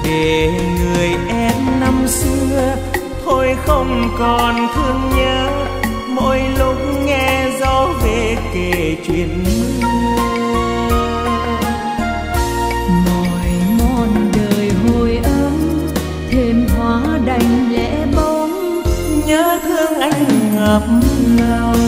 để người em năm xưa thôi không còn thương nhớ, mỗi lúc nghe gió về kể chuyện mưa. Mỏi mòn đời hồi ấm thêm hóa đành lẽ bóng, nhớ thương anh ngập ngào